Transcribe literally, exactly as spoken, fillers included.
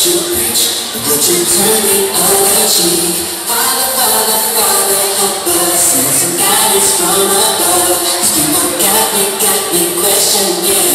you preach? Would you turn the other cheek? Father, Father, Father, help us. Send some guidance from above. 'Cause people got me, got me questioning.